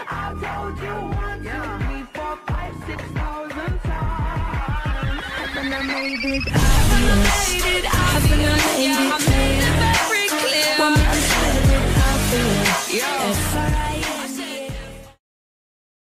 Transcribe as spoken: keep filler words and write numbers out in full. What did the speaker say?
I told you one, two, three, four, five, six thousand times, and I made it obvious.